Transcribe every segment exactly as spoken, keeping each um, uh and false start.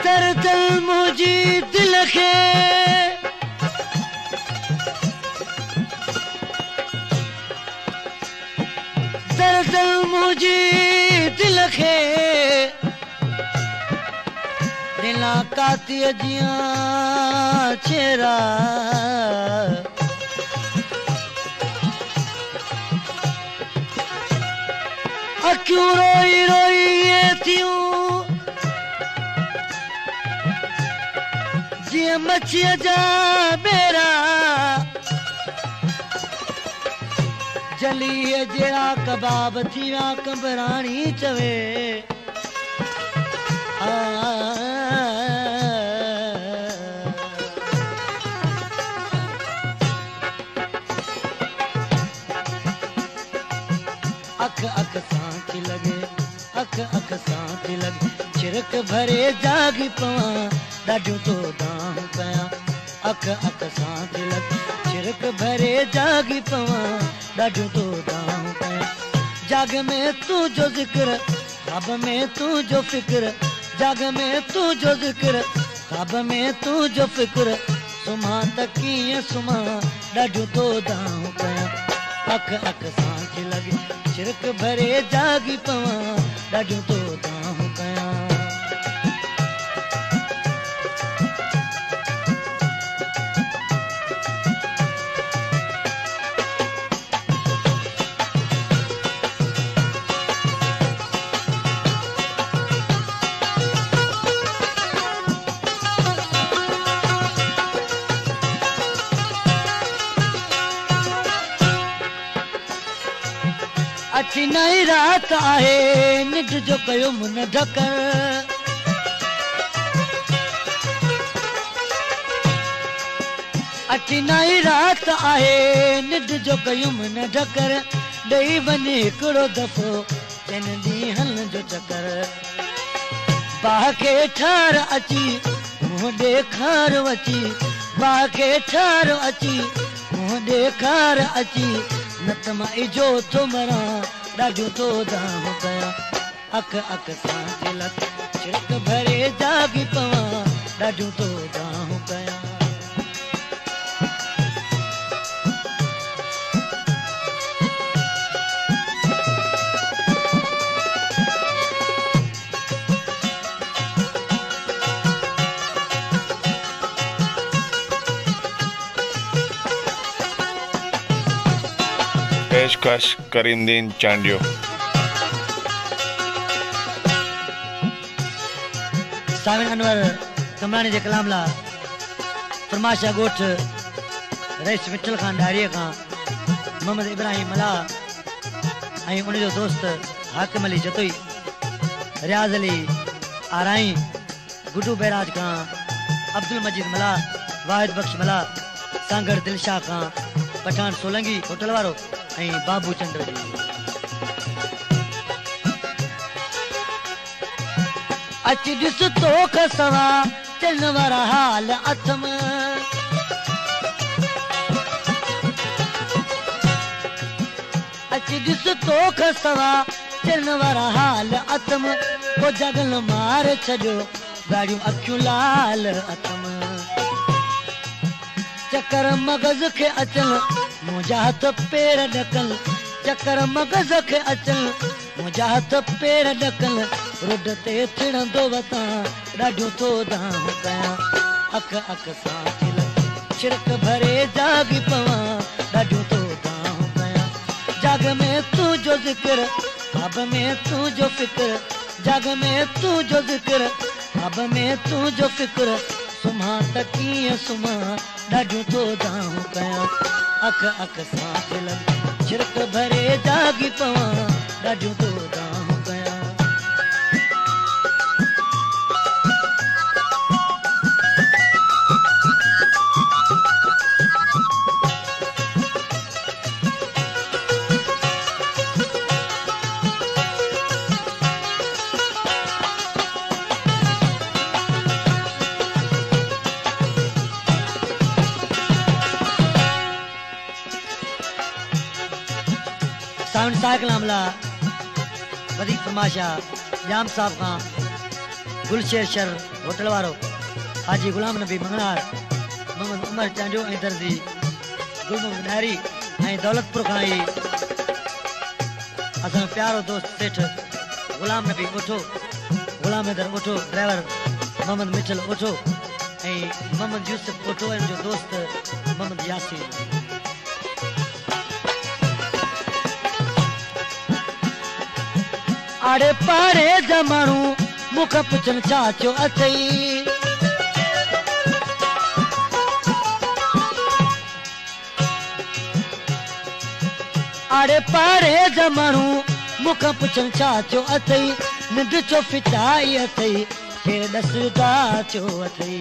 दरदल मुझी दिल खे दरदल मुझी दिल खे दिला काती जिया चेहरा अक्यों रोई रोई ये थियूं जिया मच्छिया जा बेरा जली जड़ा कबाब थिया कंबराणी चवे अख अख सांच लगे अख अख सांच लगे चिरक भरे जागी पवा ॾाढियूं तो दाम कया अख अख सांच लगे चिरक भरे जागी पवा ॾाढियूं तो दाम कया जाग में तू जो जिक्र ख्वाब में तू जो फिक्र जाग में तू जो जिक्र ख्वाब में तू जो फिक्र सुमा त कीअं सुमा ॾाढियूं तो दाम कया अख अख सांच लगे चिरक भरे जागी पवा ॾाढियूं तो दाम कया अची नई रात आहे निड जो कयो मुन ढकर अची नई रात आहे निड जो कयो मुन ढकर ॾेई वञे हिकिड़ो दफ़ो चन ॾींहंनि जो चकर बाह खे ठार अची मुंहुं ॾेखार अची बाह खे ठार अची मुंहुं ॾेखार अची नत मां इजो थो मरां ॾाढियूं तो दाम कया अख अख सांच लगे चिरक भरे जागी पवा ॾाढियूं तो दाम कया पेशकश करीमदीन चांडियो साविन अनवर कमरानी जे कलाम ला फरमाशा गोठ रईस मिठल खान डाड़ीअ खां मोहम्मद इब्राहिम मला ऐं उन जो दोस्त हाकिम अली जतोई रियाज़ अली आराई गुड्डू बैराज खां अब्दुल मजीद मला वाहिद बख्श मला सांगड़ दिलशाह खां पठान सोलंगी होटल वारो ऐं बाबू चंद्र जी अच ॾिस तो खसवा चन वारा हाल अथम अच ॾिस तो खसवा चन वारा हाल अथम को जगल मार छॾियो गाड़ियूं अखियूं लाल अथम चकर मगज़ खे अचल मुंहिंजा हथ पेर ढकल चकर मगज़ खे अचल मुंहिंजा हथ पेर ढकल रोड ते थिड़ंदो वतां ॾाढियूं तो दाम कया अख अख सांच लगे छिड़क भरे जागी पवा ॾाढियूं तो दाम कया जाग में तू जो जिक्र ख्वाब में तू जो फिक्र जाग में तू जो जिक्र ख्वाब में तू जो फिक्र सुमा त कीअं सुमा ॾाढियूं तो दाम कया अख अख सांच लगे छिड़क भरे जागी पवा ॾाढियूं तो दाम कया सावन साइकिल हमला वधिक फरमाशा जाम साहब खां गुलशेर शर होटल वारो हाजी गुलाम नबी मंगणार मोहम्मद उमर चांडियो ऐं दर्जी गुल मोहम्मद नारी ऐं दौलतपुर खां आई असां प्यारो दोस्त सेठ गुलाम नबी उठो गुलाम हैदर उठो ड्राइवर मोहम्मद मिठल उठो ऐं मोहम्मद यूसुफ उठो ऐं जो दोस्त मोहम्मद यासीन आड़े पाड़े जा माण्हू मूंखां पुछनि छा थियो अथई आड़े पाड़े जा माण्हू मूंखां पुछनि छा थियो अथई निंड छो फिटाई अथई केरु ॾसदा छो अथई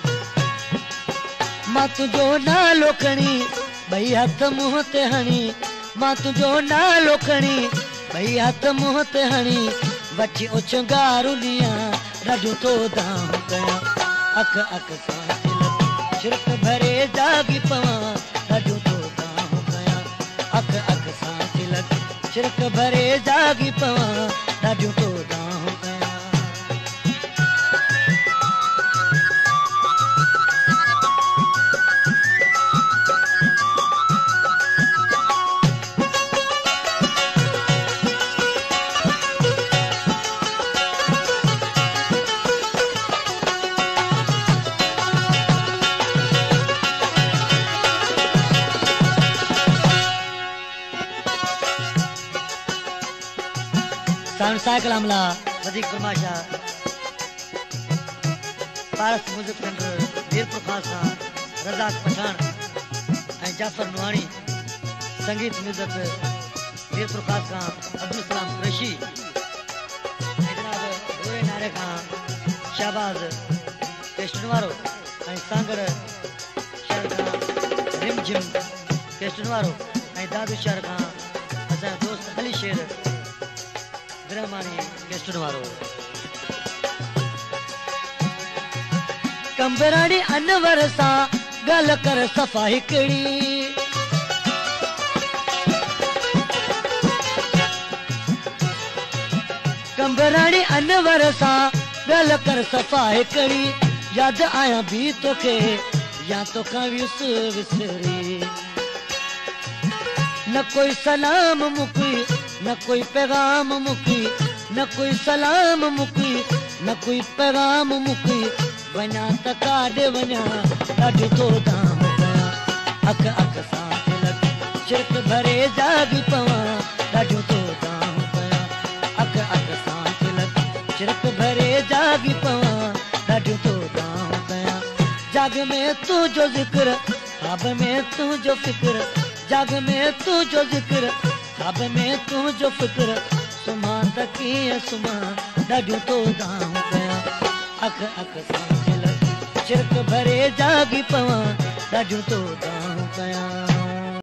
मां तुंहिंजो नालो खणी ॿई हथ मुंहं ते हणी मां तुंहिंजो नालो खणी ॿई हथ मुंहं ते हणी वठी उछंगारू ॾियां ॾाढो तो दाम कयां अख अख सां छिरक भरे जागी पवां ॾाढो तो दाम कयां अख अख सां तिलक छिरक भरे जागी पवां ॾाढो तो दाम कयां साइकिल हमला वधीक फरमाइशा पारस म्यूजिक सेंटर वीरपुर खास खां रज़ाक पठान ऐं जाफर नुहाणी संगीत म्यूजिक वीरपुर खास खां अब्दुल सलाम कुरैशी ऐं जनाब गोरे नारे खां शहबाज केशनवारो ऐं सांगड़ शहर खां रिम झिम केशनवारो ऐं दादू शहर खां असांजो दोस्त अली शेर वारो कंबराड़ी अनवर सां गल कर सफ़ा हिकड़ी कंबराड़ी अनवर सां गल कर सफ़ा हिकड़ी याद आया भी तोखे या तोखां वियुस विसरी न कोई सलाम मुकी न कोई पैगाम मुकी न कोई सलाम मुकी न कोई पैगाम मुकी वञा त काॾे वञा ॾाढो तो दाम कयां अख अख सां तिलक छिरक भरे जागी पवां ॾाढो तो दाम कयां अख अख सां तिलक छिरक भरे जागी पवां ॾाढो तो दाम कयां जाग में तुंहिंजो ज़िक्र ख़्वाब में तुंहिंजो फ़िक्र जाग में तुंहिंजो ज़िक्र ख़्वाब में तुंहिंजो फ़िक्र सुम्हां त कीअं सुम्हां ॾाढो तो दाम कयां अख अख सां तिलक छिरक भरे जागी पवां ॾाढो तो दाम कयां